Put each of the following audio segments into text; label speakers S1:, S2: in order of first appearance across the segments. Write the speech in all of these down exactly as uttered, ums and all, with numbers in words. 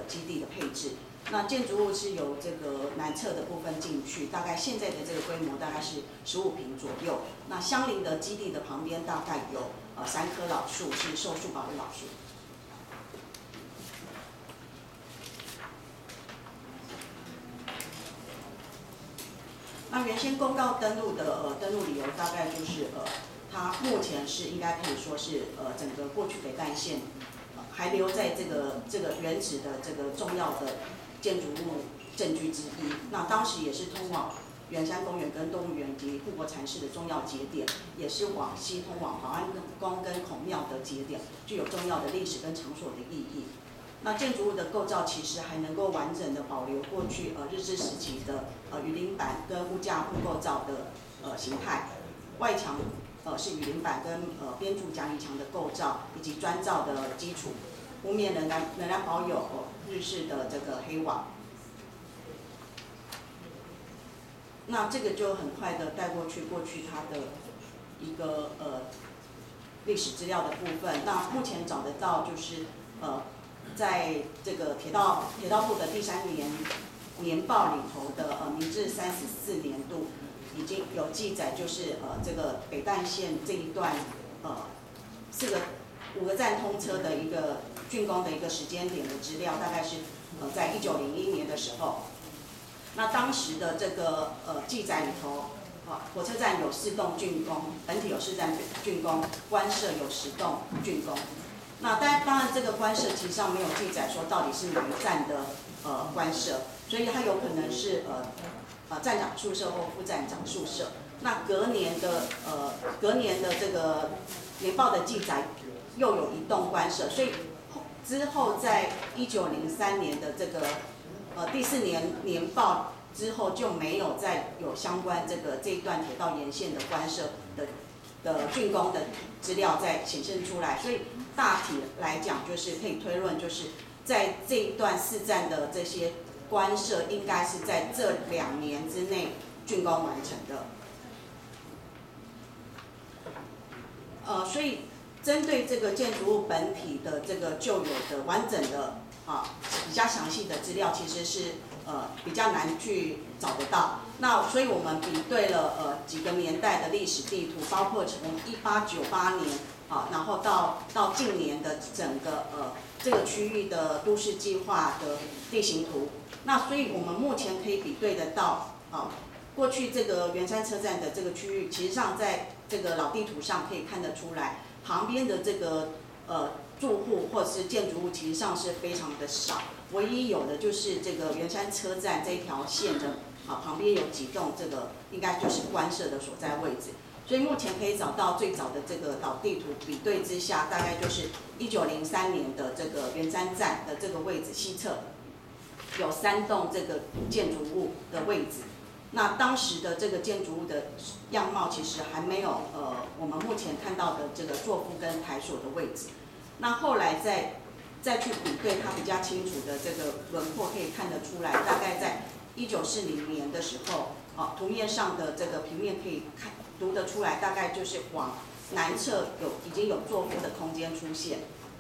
S1: 个基地的配置。那建筑物是由这个南侧的部分进去，大概现在的这个规模大概是十五坪左右。那相邻的基地的旁边大概有呃三棵老树，是受树保的老树。那原先公告登录的呃登录理由大概就是呃，它目前是应该可以说是呃整个过去北淡线、呃、还留在这个这个原址的这个重要的建筑物证据之一。那当时也是通往圆山公园跟动物园以及护国禅寺的重要节点，也是往西通往保安宫跟孔庙的节点，具有重要的历史跟场所的意义。那建筑物的构造其实还能够完整的保留过去呃日治时期的呃雨林板跟屋架互构造的呃形态，外墙呃是雨林板跟呃编筑夹泥墙的构造，以及砖造的基础，屋面仍然仍然保有、呃、日式的这个黑瓦。那这个就很快的带过去过去它的一个呃历史资料的部分。那目前找得到就是呃。在这个铁道铁道部的第三年年报里头的呃明治三十四年度已经有记载，就是呃这个北淡线这一段呃四个五个站通车的一个竣工的一个时间点的资料，大概是呃在一九零一年的时候。那当时的这个呃记载里头，啊火车站有四栋竣工，本体有四站竣工，官舍有十栋竣工。那当然，当然这个官舍其实上没有记载说到底是哪一站的呃官舍，所以它有可能是呃呃站长宿舍或副站长宿舍。那隔年的呃隔年的这个年报的记载又有一栋官舍，所以之后在一九零三年的这个呃第四年年报之后就没有再有相关这个这一段铁道沿线的官舍的的竣工的资料再显现出来，所以。大体来讲，就是可以推论，就是在这一段四站的这些官舍，应该是在这两年之内竣工完成的。呃，所以针对这个建筑物本体的这个旧有的完整的啊比较详细的资料，其实是呃比较难去找得到。那所以我们比对了呃几个年代的历史地图，包括从一八九八年。好，然后到到近年的整个呃这个区域的都市计划的地形图，那所以我们目前可以比对得到，啊，过去这个圆山车站的这个区域，其实上在这个老地图上可以看得出来，旁边的这个呃住户或者是建筑物其实上是非常的少，唯一有的就是这个圆山车站这一条线的啊旁边有几栋这个应该就是官舍的所在位置。所以目前可以找到最早的这个老地图比对之下，大概就是一九零三年的这个圆山站的这个位置西侧，有三栋这个建筑物的位置。那当时的这个建筑物的样貌其实还没有呃我们目前看到的这个座敷跟台所的位置。那后来再再去比对它比较清楚的这个轮廓，可以看得出来，大概在一九四零年的时候，啊图面上的这个平面可以看。读得出来，大概就是往南侧有已经有座敷的空间出现。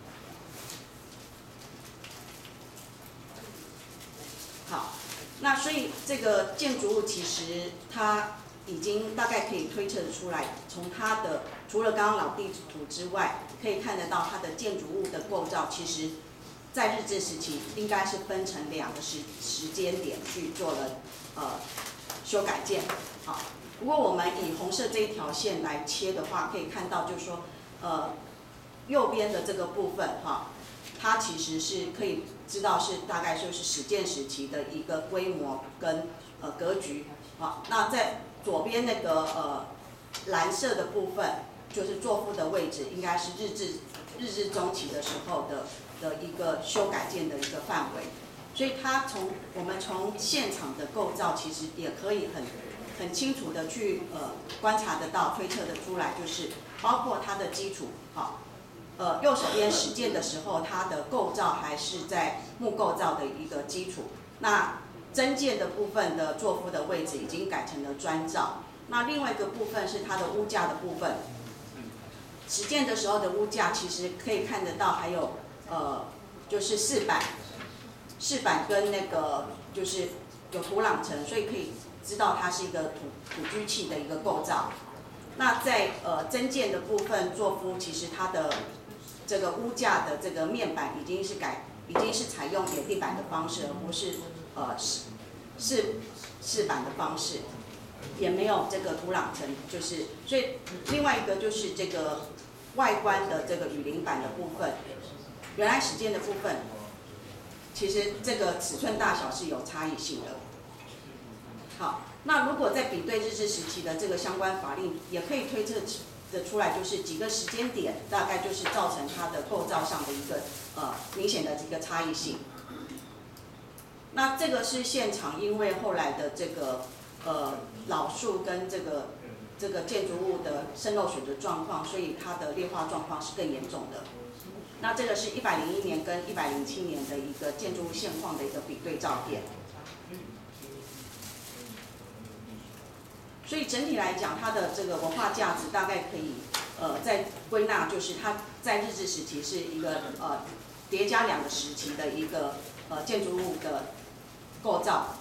S1: 好，那所以这个建筑物其实它已经大概可以推测出来，从它的除了刚刚老地图之外，可以看得到它的建筑物的构造，其实在日治时期应该是分成两个时时间点去做了呃修改建。好。如果我们以红色这一条线来切的话，可以看到，就是说，呃，右边的这个部分哈，它其实是可以知道是大概就是始建时期的一个规模跟呃格局啊。那在左边那个呃蓝色的部分，就是座敷的位置，应该是日治日治中期的时候的的一个修改建的一个范围。所以它从我们从现场的构造，其实也可以很。很清楚的去呃观察得到、推测得出来，就是包括它的基础，好，呃右手边实践的时候，它的构造还是在木构造的一个基础。那增建的部分的座敷的位置已经改成了砖造。那另外一个部分是它的屋架的部分，实践的时候的屋架其实可以看得到，还有呃就是饰板。 饰板跟那个就是有土壤层，所以可以知道它是一个土土居砌的一个构造。那在呃增建的部分，作夫其实它的这个屋架的这个面板已经是改，已经是采用野地板的方式，而不是呃饰饰饰板的方式，也没有这个土壤层，就是所以另外一个就是这个外观的这个雨林板的部分，原来始建的部分，其实这个尺寸大小是有差异性的。好，那如果在比对日治时期的这个相关法令，也可以推测的出来，就是几个时间点，大概就是造成它的构造上的一个呃明显的一个差异性。那这个是现场，因为后来的这个呃老树跟这个这个建筑物的渗漏水的状况，所以它的劣化状况是更严重的。那这个是一百零一年跟一百零七年的一个建筑物现况的一个比对照片。所以整体来讲，它的这个文化价值大概可以呃在归纳，就是它在日治时期是一个呃叠加两个时期的一个呃建筑物的构造。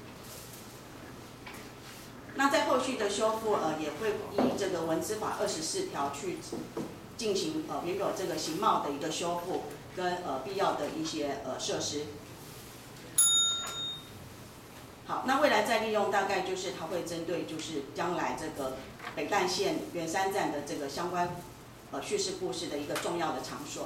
S1: 那在后续的修复呃也会依这个文资法二十四条去进行呃原有这个形貌的一个修复跟呃必要的一些呃设施。好，那未来再利用大概就是它会针对就是将来这个北淡线圆山站的这个相关呃叙事故事的一个重要的场所。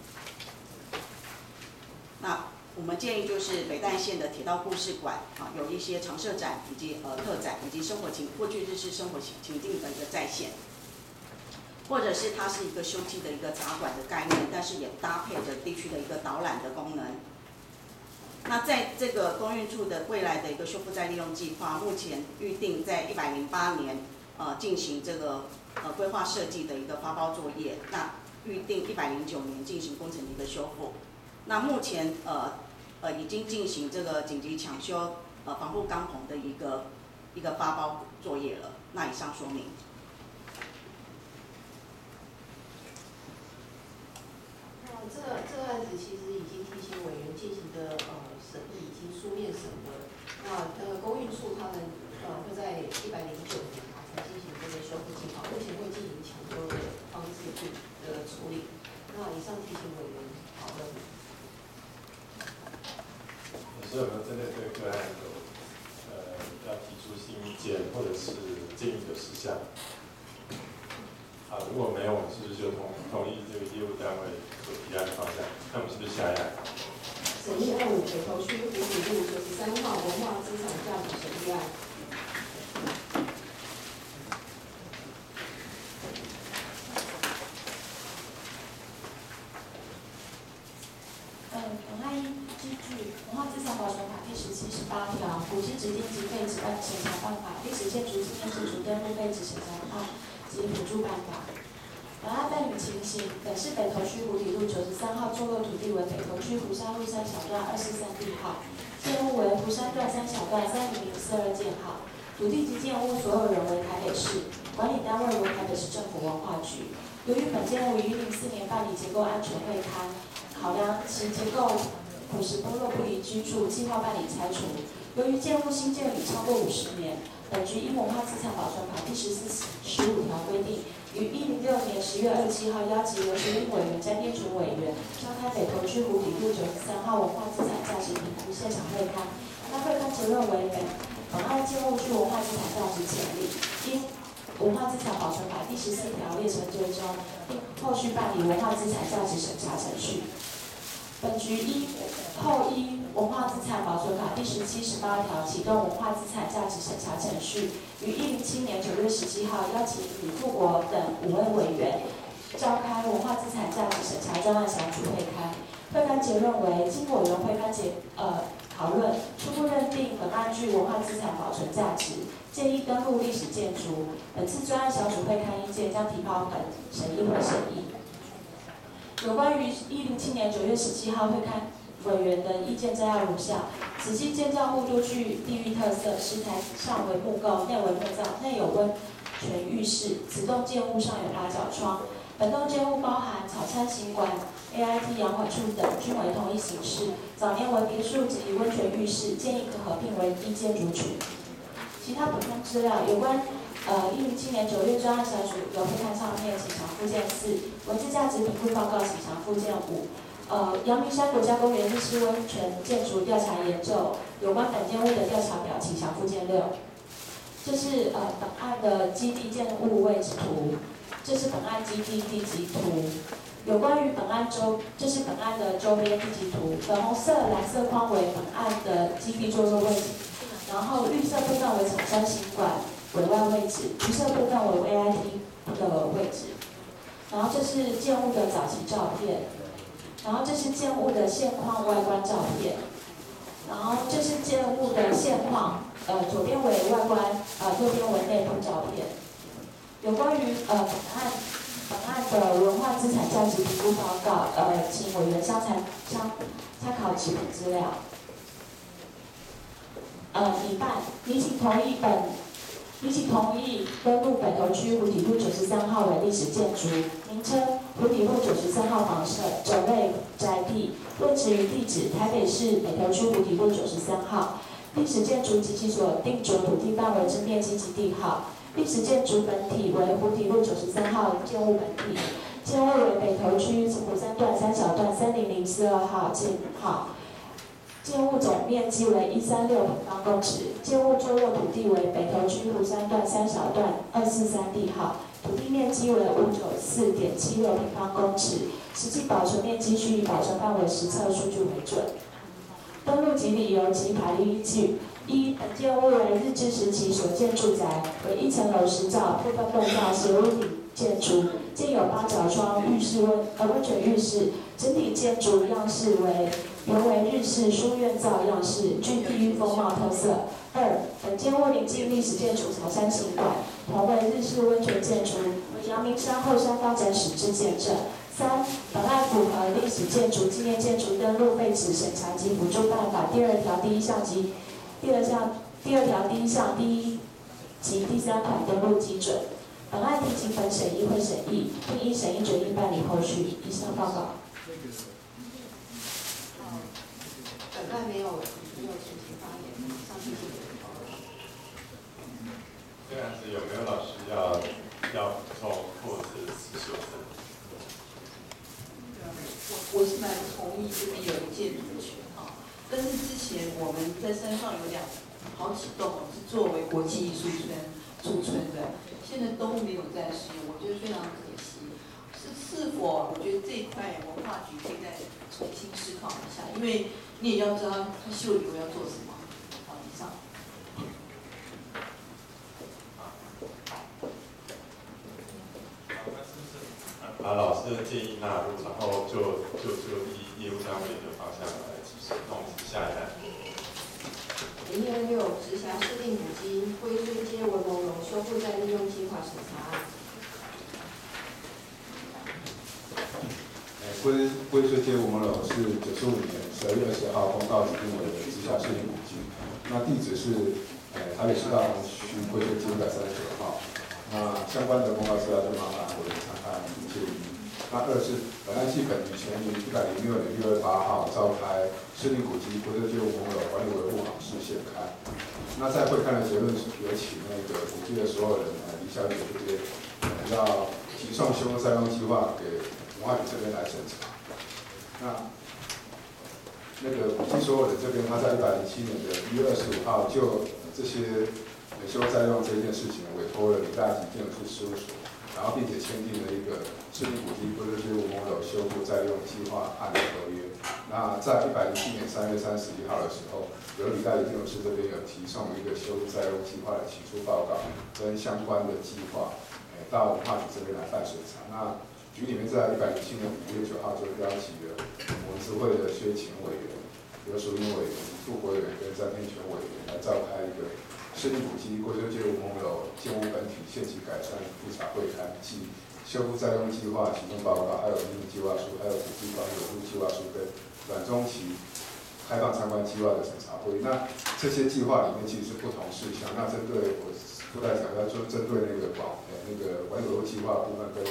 S1: 那我们建议就是北淡线的铁道故事馆啊，有一些常设展以及呃特展以及生活情过去日式生活情情境的一个再现，或者是它是一个休憩的一个茶馆的概念，但是也搭配着地区的一个导览的功能。那在这个公运处的未来的一个修复再利用计划，目前预定在一百零八年呃进行这个呃规划设计的一个发包作业，那预定一百零九年进行工程的一个修复。那目前呃呃已经进行这个紧急抢修呃防护钢棚的一个一个发包作业了。那以上说明。
S2: 那这个这个案子其实已经提醒委员进行的呃审议，已经书面审核。那呃公运处他们呃会在一百零九年啊才进行这个修复计划，目前会进行抢修的方式去呃处理。那以上提醒委员讨论。
S3: 所以我们针对这个个案有呃要提出新意见或者是建议的事项。啊，如果没有，我们是不是就同同意这个业务单位所提案的方向？那我们是不是下一案？
S2: 审议二五北投区五里路九十三号文化资产价值审议案。
S4: 呃，本案依据《文化资产保存法》第十七、十八条、古迹指定及废止办审查办法、历史建筑纪念自主登录废止审查案及辅助办法。本案办理情形：本市北投区湖里路九十三号坐落土地为北投区湖山路三小段二四三地号，建物为湖山段三小段三零零四二建号，土地及建物所有人为台北市，管理单位为台北市政府文化局。由于本建物于一零四年办理结构安全会勘，考量其结构朴实剥落不宜居住，计划办理拆除。由于建物新建已超过五十年，本局依文化资产保存法第十四、十五条规定，于一零六年十月二十七号邀集刘学英委员兼编组委员召开北投区湖里路九十三号文化资产价值评估现场会勘。该会勘结论为本本案建物具文化资产价值潜力，因文化资产保存法第十四条列成追踪，并后续办理文化资产价值审查程序。本局依后依文化资产保存法第十七、十八条启动文化资产价值审查程序，于一零七年九月十七号邀请李富国等五位委员召开文化资产价值审查专案小组会勘。会勘结论为，经委员会勘结呃讨论，初步认定本案具文化资产保存价值，建议登录历史建筑。本次专案小组会勘意见将提报本审议会审议。有关于一零七年九月十七号会勘委员的意见摘要如下：此系建造物都具地域特色，石台上为木构，内为木造，内有温泉浴室。此栋建物上有八角窗。 本栋建物包含草餐行馆、A I T 养管处等，均为同一形式。早年为别墅及温泉浴室，建议合并为一建筑群。其他补充资料有关。呃，一零七年九月专案小组有会看上面，请详附件四；文字价值评估报告，请详附件五。呃，阳明山国家公园日式温泉建筑调查研究有关本建物的调查表，请详附件六。这是呃本案的基地建物位置图，这是本案基地地籍图。有关于本案周，这是本案的周边地籍图，粉红色、蓝色框为本案的基地坐落位置，然后绿色部分为草山行馆委外位置，橘色部分为 A I T 的位置。然后这是建物的早期照片，然后这是建物的现况外观照片，然后这是建物的现况，呃，左边为外观，呃，右边为内部照片。有关于呃本案本案的文化资产价值评估报告，呃，请委员参参参考纸本资料。呃，拟办，拟请同意本。拟请同意登录北投区湖底路九十三号为历史建筑，名称湖底路九十三号房舍，种类宅地，落址于地址台北市北投区湖底路九十三号，历史建筑及其所定着土地范围之面积及地号，历史建筑本体为湖底路九十三号建物本体，建物为北投区湖三段三小段三零零四二号建号。建物总面积为一三六平方公尺，建物坐落土地为北投区湖三段三小段二四三地号，土地面积为五九四点七六平方公尺，实际保存面积需以保存范围实测数据为准。登录及理由及法律依据：一、本建物为日治时期所建住宅，为一层楼实造，部分构造斜屋顶建筑，建有八角窗浴室温呃温泉浴室，整体建筑样式为。原为日式书院造样式，具地域风貌特色。二、本建物临近历史建筑草山行馆，同为日式温泉建筑，为阳明山后山发展史之见证。三、本案符合历史建筑纪念建筑登录废止审查及补助办法第二条第一项及第二项第二条第一项第一及第三款登录基准。本案提请本审议会审议，并依审议决议办理后续。以上报告。
S2: 本案没有没有请请发言，上提请委员报告。
S3: 这样子有没有老师要要补充或者是修正？
S5: 我我是蛮同意这边有一建筑权哈，但是之前我们在山上有两好几栋是作为国际艺术村驻村的，现在都没有在使用，我觉得非常可惜。是是否我觉得这一块文化局可以再重新思考一下，因为你也要知道他修理要做什么。好，以上。
S3: 把老师的建议纳入，然后就就就以业务单位的方向来执行。那我们下一案。
S2: 零一二六直辖市定古迹龟孙街文楼楼修复再利用计划审查案。
S6: 龟龟孙街文楼是九十五年十二月二十号公告指定为直辖市定古迹，那地址是呃台北市大同区龟孙街一百三十九号。那相关的公告资料就麻烦我们参看建议。那二是本案系本于前年一百零六年六月八号召开市定古迹龟孙街文楼管理维护访视现刊。那在会刊的结论是有请那个古迹的所有人呃李小姐这边要提送修复再用计划给文化局这边来审查。那那个古迹所有人这边，他在一百零七年的一月二十五号就这些维修再用这件事情委托了李大吉建筑师事务所，然后并且签订了一个市定古迹龟孙街文楼修复再用计划案的合约。那在一百零七年三月三十一号的时候，由李大吉建筑师这边有提送一个修复再用计划的起诉报告跟相关的计划，诶到文化局这边来办审查。那局里面在一百零七年五月九号就邀请了我们执会的薛勤委员、刘淑英委员、副委员跟张天全委员来召开一个市定古迹龟孙街文楼建物本体现期改善复查会刊暨修复再用计划行动报告，还有营运计划书，还有土地管理维护计划书跟短中期开放参观计划的审查会议。那这些计划里面其实是不同事项，那针对我附带讲要说针对那个管呃那个管理维护计划部分跟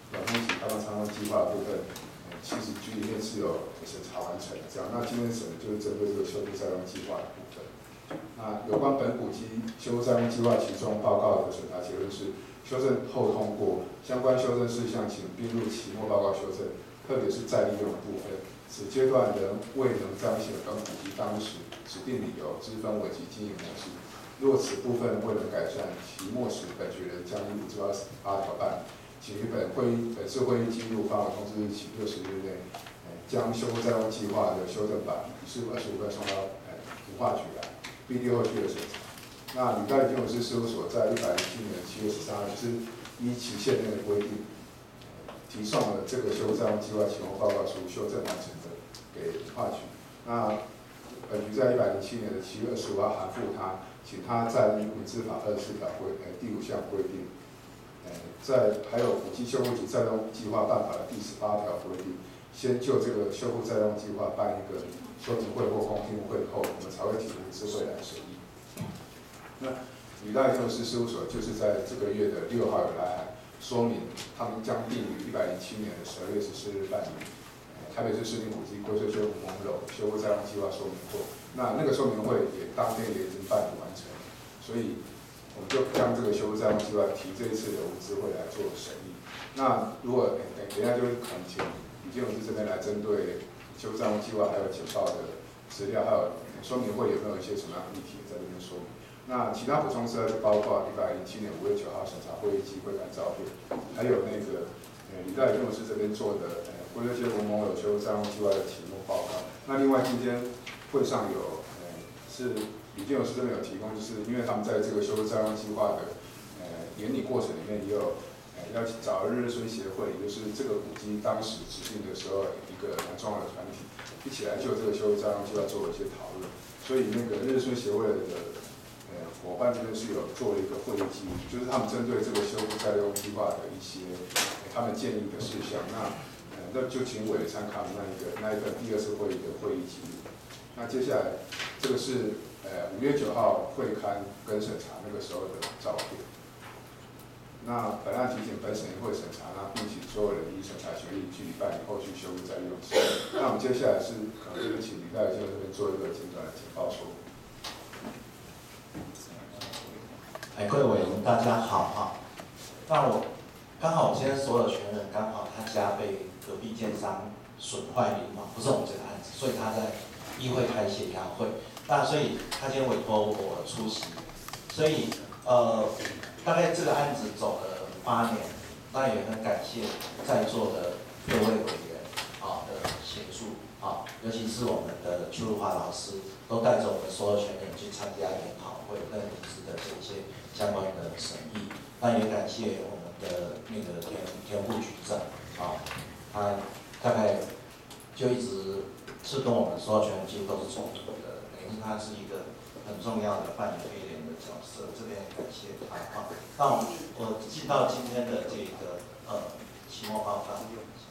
S6: 软通型开放参观计划的部分，其实局里面是有审查完成的。这样，那今天审的就是针对这个修复再用计划的部分。那有关本古迹修复再用计划其中报告的审查结论是，修正后通过相关修正事项，请并入期末报告修正，特别是再利用的部分。此阶段仍未能彰显本古迹当时指定理由之分为及经营模式。若此部分未能改善，期末时本学人将依五之八十八条办理，请于本会议本次会议进入发文通知日起六十日内，将修复再用计划的修正版以事二十五份送到呃文化局来，并立后续的审查。那吕大建筑师事务所在一百零七年七月十三号，就是依期限内的规定，提送了这个修复再用计划期末报告书修正完成的给文化局。那本局在一百零七年的七月二十五号函复他，请他在依民事法二十四条规呃第五项规定，呃在还有古迹修复及再用计划办法的第十八条规定，先就这个修复再用计划办一个说明会或公听会后，我们才会提民事会来审议。那吕大建筑师事务所就是在这个月的六号有来函说明，他们将定于一百零七年的十二月十四日办理台北市市定古迹归税修复蒙楼修复再用计划说明会。那那个说明会也当天也已经办理完成，所以我们就将这个修复再用计划提这一次的文资会来做审议。那如果等等一下就恳请吕建筑师这边来针对修复再用计划还有简报的资料，还有说明会有没有一些什么样的议题在这边说明。那其他补充资料就包括一百零七年五月九号审查会议记会感照片，还有那个呃吕大建筑师这边做的呃归类修复蒙楼修复再用计划的题目报告。那另外今天会上有呃是吕建筑师这边有提供，就是因为他们在这个修复再用计划的呃研拟过程里面也有呃要找日日村协会，也就是这个古迹当时指定的时候一个蛮重要的团体，一起来就这个修复再用计划做了一些讨论。所以那个日日村协会的呃伙伴这边是有做了一个会议记录，就是他们针对这个修复再用计划的一些、呃、他们建议的事项，那呃那就请委员参考那一个那一份第二次会议的会议记录。那接下来这个是呃五月九号会刊跟审查那个时候的照片。那本案提请本审议会审查，那并请所有人依审查权益据以办理后续修复再用。那我们接下来是可能就是请吕大建这边做一个简短的简报说明。
S7: 哎，各位委员大家好哈。那我刚好我今天所有权人刚好他家被隔壁建商损坏了嘛，不是我们这个案子，所以他在议会开协调会。那所以他今天委托我出席，所以呃大概这个案子走了八年，那也很感谢在座的各位委员啊的协助啊，尤其是我们的邱如华老师都带着我们所有权人去参加研讨会跟组织的这些相关的审议。那也感谢我们的那个田田副局长啊，他大概就一直是跟我们所有权人几乎都是冲突的，等于他是一个很重要的扮演黑脸的角色，这边也感谢他啊。那我我进到今天的这个呃期末报告。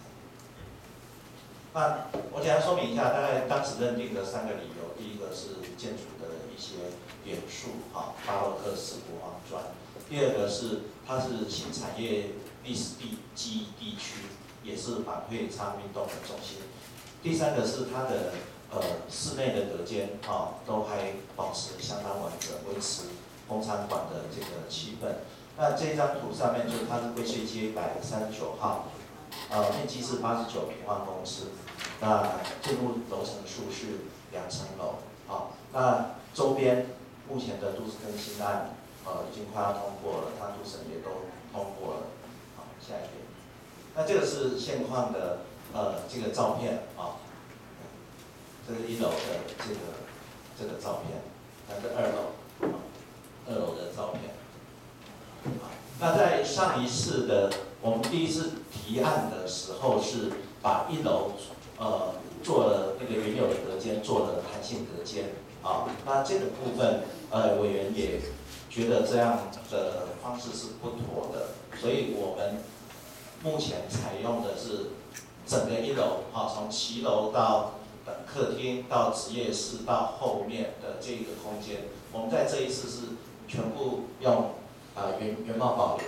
S7: 那我简单说明一下，大概当时认定的三个理由，第一个是建筑的一些元素，啊，巴洛克式国王砖；第二个是它是新产业历史地记忆地区，也是反会差运动的中心；第三个是它的呃室内的隔间，啊，都还保持相当完整，维持工厂馆的这个气氛。那这张图上面就是它是归税街一百三十九号，呃，面积是八十九平方公尺。那建筑楼层数是两层楼，好，那周边目前的都市更新案，呃，已经快要通过了，它都审也都通过了，好，下一页。那这个是现况的呃这个照片啊，这是一楼的这个这个照片，那是二楼，二楼的照片。好，那在上一次的我们第一次提案的时候是把一楼呃，做了那个原有的隔间，做了弹性隔间啊。那这个部分，呃，委员也觉得这样的方式是不妥的，所以我们目前采用的是整个一楼，啊，从骑楼到客厅到职业室到后面的这个空间，我们在这一次是全部用啊、呃、原原貌保留，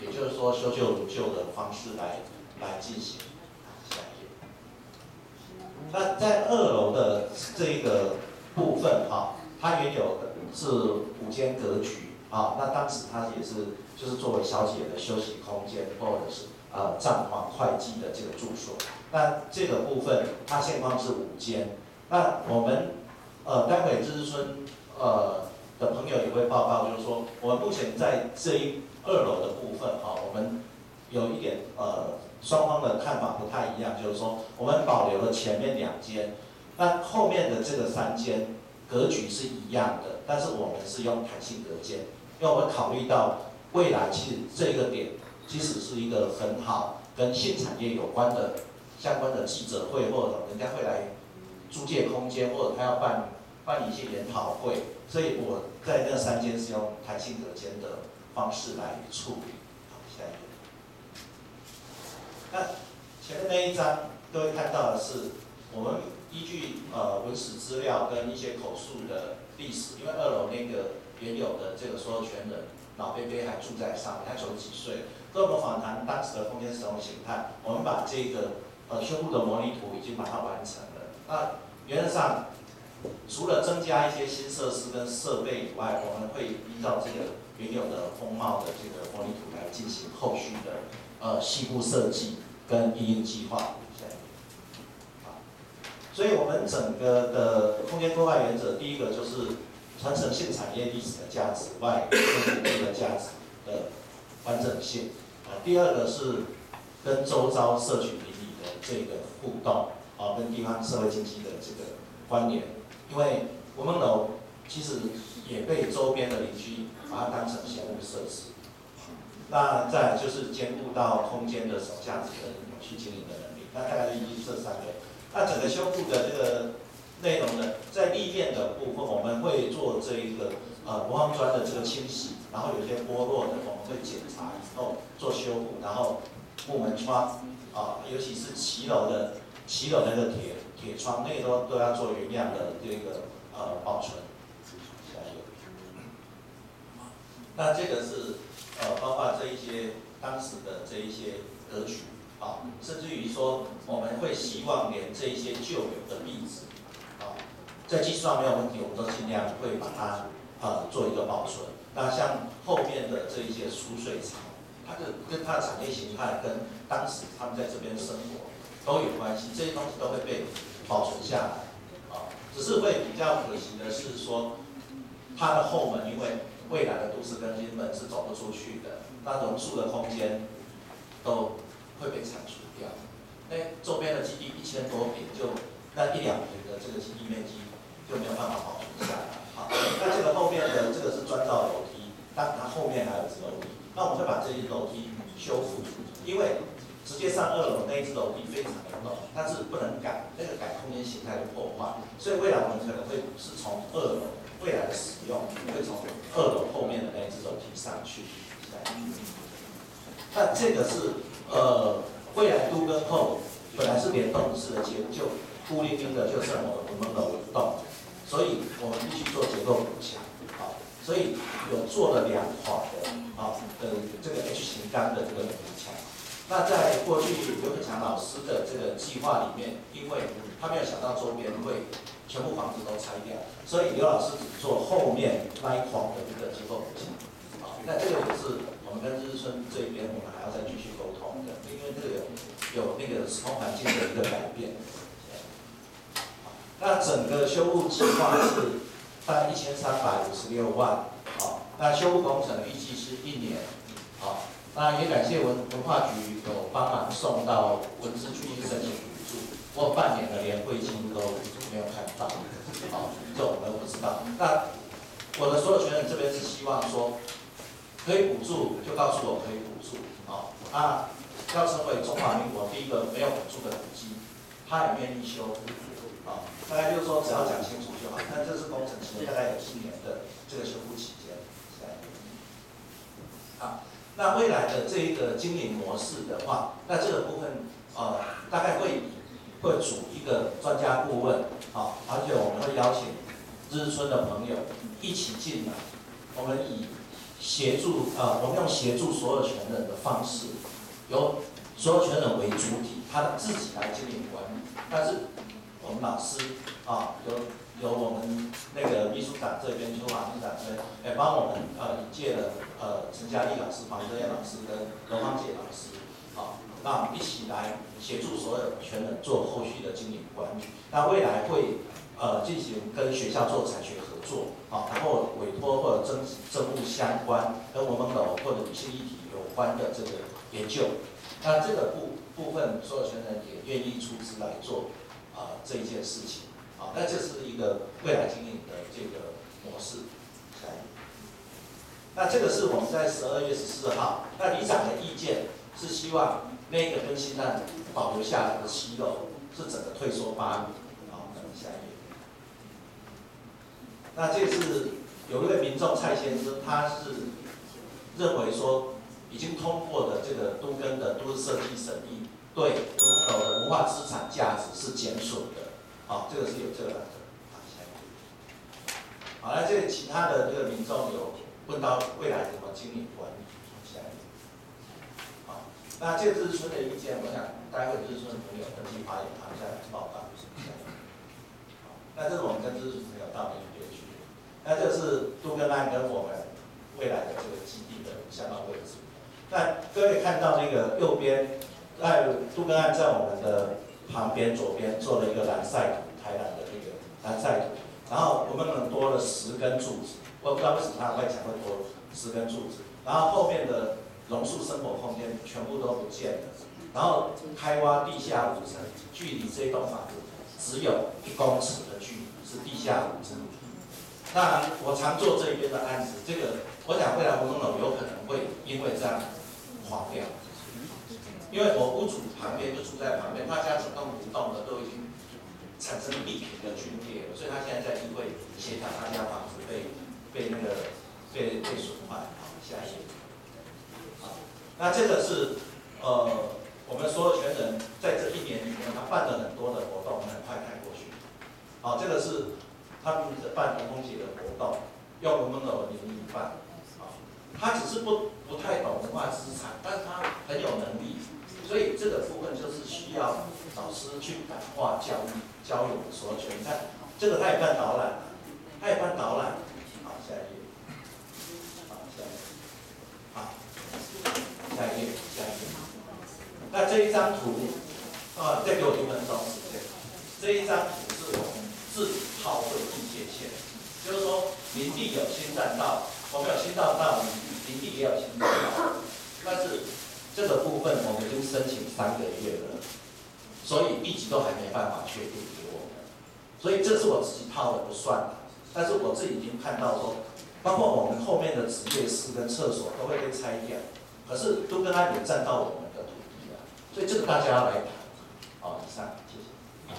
S7: 也就是说修旧如旧的方式来来进行。下一页。那在二楼的这个部分哈，它原有的是五间格局啊，那当时它也是就是作为小姐的休息空间，或者是呃账房会计的这个住所。那这个部分它现况是五间。那我们呃待会知识村呃的朋友也会报告，就是说我们目前在这一二楼的部分哈，我们有一点呃双方的看法不太一样，就是说我们保留了前面两间，那后面的这个三间格局是一样的，但是我们是用弹性隔间，因为我们考虑到未来其实这个点其实是一个很好跟性产业有关的相关的记者会，或者人家会来租借空间，或者他要办办一些研讨会，所以我在那三间是用弹性隔间的方式来处理。好，下一个。那前面那一张各位看到的是我们依据呃文史资料跟一些口述的历史，因为二楼那个原有的这个所有权人老贝贝还住在上面，他九十几岁，跟我们访谈当时的空间使用形态，我们把这个呃修复的模拟图已经把它完成了。那原则上除了增加一些新设施跟设备以外，我们会依照这个原有的风貌的这个模拟图来进行后续的呃细部设计跟因应计划。所以我们整个的空间规划原则，第一个就是传承性产业历史的价值外，跟土地的价值的完整性。啊，第二个是跟周遭社群邻里的这个互动，啊，跟地方社会经济的这个关联。因为文梦楼其实也被周边的邻居把它当成闲物设施。那再来就是兼顾到空间的首价值跟永续经营的能力。那大概是以这三个。那整个修复的这个内容呢，在立面的部分，我们会做这一个呃螺簧砖的这个清洗，然后有些剥落的，我们会检查以后做修复，然后木门窗啊，尤其是骑楼的骑楼那个铁铁窗，那个都都要做原样的这个呃保存。下一个，那这个是呃包括这一些当时的这一些格局。啊，甚至于说，我们会希望连这一些旧有的壁纸，啊，在技术上没有问题，我们都尽量会把它呃做一个保存。那像后面的这一些储水槽，它的跟它的产业形态跟当时他们在这边生活都有关系，这些东西都会被保存下来。啊，只是会比较可惜的是说，它的后门因为未来的都市更新门是走不出去的，那榕树的空间都会被铲除掉，那周边的基地一千多平，就那一两平的这个基地面积就没有办法保存下来。好，那这个后面的这个是砖造楼梯，但它后面还有一支楼梯，那我们会把这一楼梯修复，因为直接上二楼那一支楼梯非常的陡，但是不能改，那个改空间形态就破坏，所以未来我们可能会是从二楼未来的使用会从二楼后面的那一支楼梯上去。那这个是。呃，未来都跟后本来是联动式的结，就孤零零的就剩我们文梦楼不动，所以我们必须做结构补强，好，所以有做了两块的，好，呃，这个 H 型钢的这个补强。那在过去刘克强老师的这个计划里面，因为他没有想到周边会全部房子都拆掉，所以刘老师只做后面那一块的这个结构补强，好，那这个也是我们跟日村这边我们还要再继续沟通。因为这个有有那个时空环境的一个改变，那整个修复计划是大概一千三百五十六万，好，那修复工程预计是一年，好，那也感谢文文化局有帮忙送到文资去申请补助，不过半年的连会金都没有看到，好，这我们不知道。那我的所有权人这边是希望说，可以补助就告诉我可以补助，好，啊。要成为中华民国第一个没有补助的古迹，他也愿意修复，啊，大概就是说只要讲清楚就好。但这是工程期，大概有一年的这个修复期间。啊，那未来的这一个经营模式的话，那这个部分呃大概会会组一个专家顾问，啊，而且我们会邀请日村的朋友一起进来，我们以协助呃，我们用协助所有权人的方式，由所有权人为主体，他自己来经营管理。但是我们老师啊，由由我们那个秘书长这边、邱华秘书长这边，也帮我们呃引荐了呃陈嘉丽老师、黄德燕老师跟罗芳姐老师，啊，那一起来协助所有权人做后续的经营管理。那未来会呃进行跟学校做产学合作，啊，然后委托或者征征募相关跟文盲楼或者女性议题有关的这个研究。那这个部部分所有权人也愿意出资来做啊、呃、这一件事情，啊，那这是一个未来经营的这个模式。下一页。那这个是我们在十二月十四号，那里长的意见是希望那个更新案保留下来的七楼是整个退缩八米。好，我们下一页。那这是有一位民众蔡先生，他是认为说，已经通过的这个都更的都市设计审议，对文楼的文化资产价值是减损的。好，这个是有这个来的。好，下一页。好，那这个其他的这个民众有问到未来怎么经营管理。下一页。好，那这个日村的意见，我想待会日村朋友登记发言，他们下来报告。下一页。好，那这是我们跟日村朋友到的一个区。那这是都更案跟我们未来的这个基地的相关位置。那各位看到那个右边，在都更案在我们的旁边左边做了一个蓝晒图，台南的这个蓝晒图，然后我们多了十根柱子，我不知道为什么他外墙会多十根柱子，然后后面的榕树生活空间全部都不见了，然后开挖地下五层，距离这栋房子只有一公尺的距离，是地下五层。那我常做这边的案子，这个我想未来活动楼有可能会因为这样垮掉，因为我屋主旁边就住在旁边，大家整栋独栋的都已经产生地平的皲裂了，所以他现在在议会协调他家房子被被那个被被损坏。好，下一页。好，那这个是呃我们所有权人在这一年里面，他办了很多的活动，我们很快看过去。好，这个是。他们办童工节的活动，用文盲楼的名义办，啊，他只是不不太懂文化资产，但是他很有能力，所以这个部分就是需要老师去感化教育，教育我们所有权。你看，这个他也办导览，他也办导览，好，下一页，好，下一页，好，下一页，下一页。那这一张图，啊，再给我一分钟时间，这一张图是我们自己套会地界线，就是说林地有新占道，我们有新道到林地，林地也有新占道，但是这个部分我们已经申请三个月了，所以一直都还没办法确定给我们，所以这是我自己套的不算，但是我自己已经看到说，包括我们后面的职业室跟厕所都会被拆掉，可是都跟他也占到我们的土地了，所以这个大家要来谈。好，以上，谢谢。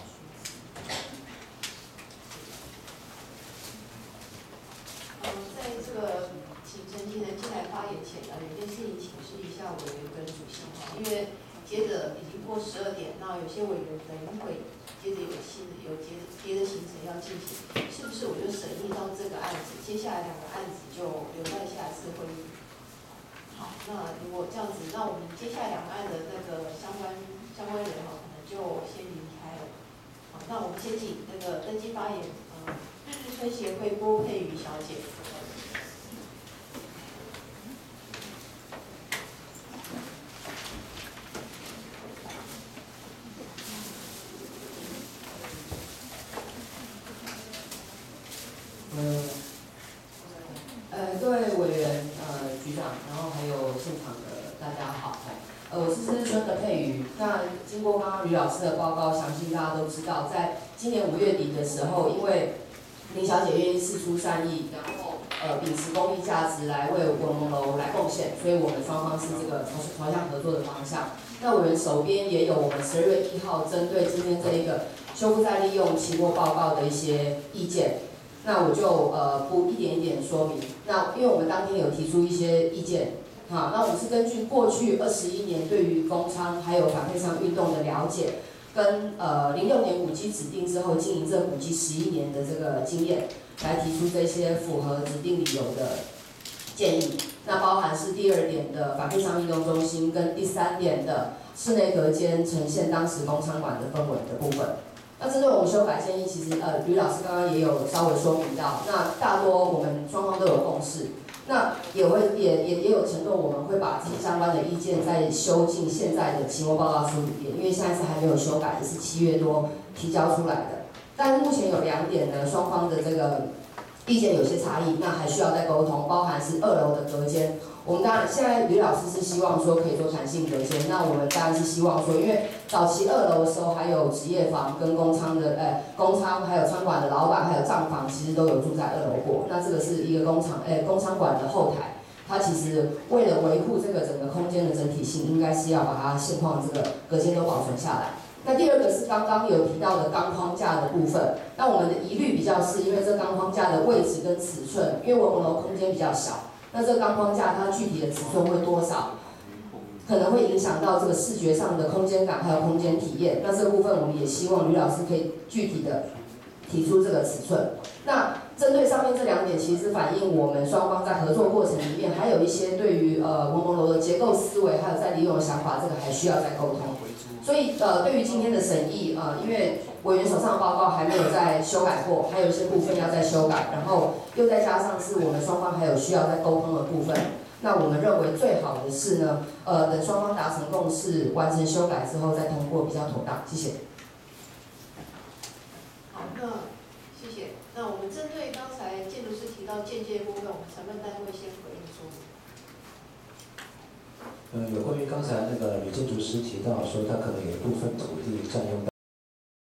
S2: 嗯，在这个请陈其人进来发言前呢，有件事情请示一下委员跟主席哈，因为接着已经过十二点，那有些委员等会接着有新有接别的行程要进行，是不是我就审议到这个案子，接下来两个案子就留在下一次会议？好，那如果这样子，那我们接下来两个案的那个相关相关人哈，可能就先离开了。好，那我们先请那个登记发言，嗯，日日村协会郭佩瑜小姐。
S8: 呃，呃，各位委员、呃局长，然后还有现场的大家好，呃，我是日日村的佩瑜。那经过刚刚吕老师的报告，相信大家都知道，在今年五月底的时候，因为林小姐愿意释出善意，然后呃秉持公益价值来为文盲楼来贡献，所以我们双方是这个朝朝向合作的方向。那委员手边也有我们十二月一号针对今天这一个修复再利用期末报告的一些意见。那我就呃不一点一点说明。那因为我们当天有提出一些意见，好，那我们是根据过去二十一年对于公娼还有反配娼运动的了解，跟呃零六年古迹指定之后经营这古迹十一年的这个经验，来提出这些符合指定理由的建议。那包含是第二点的法律上运动中心，跟第三点的室内隔间呈现当时工厂馆的氛围的部分。那针对我们修改建议，其实呃吕老师刚刚也有稍微说明到，那大多我们双方都有共识。那也会也也也有承诺，我们会把这些相关的意见再修进现在的期末报告书里面，因为现在是还没有修改，也是七月多提交出来的。但是目前有两点呢，双方的这个意见有些差异，那还需要再沟通，包含是二楼的隔间。我们当然现在吕老师是希望说可以做弹性隔间，那我们当然是希望说，因为早期二楼的时候还有职业房跟工仓的，呃，工仓还有餐馆的老板还有账房，其实都有住在二楼过。那这个是一个工厂，呃，工仓馆的后台，它其实为了维护这个整个空间的整体性，应该是要把它现况这个隔间都保存下来。那第二个是刚刚有提到的钢框架的部分，那我们的疑虑比较是因为这钢框架的位置跟尺寸，因为文文楼空间比较小。那这个钢框架它具体的尺寸会多少，可能会影响到这个视觉上的空间感还有空间体验。那这个部分我们也希望吕老师可以具体的提出这个尺寸。那针对上面这两点，其实反映我们双方在合作过程里面，还有一些对于呃文文楼的结构思维还有在利用的想法，这个还需要再沟通。所以呃，对于今天的审议，呃，因为委员手上的报告还没有再修改过，还有一些部分要再修改，然后又再加上是我们双方还有需要再沟通的部分。那我们认为最好的是呢，呃，等双方达成共识，完成修改之后再通过比较妥当。谢谢。
S2: 好，那谢谢。那我们针对刚才建筑师提到间接部分，我们承办单位先回应说明。
S9: 呃，有关于刚才那个吕建筑师提到说，他可能有部分土地占用。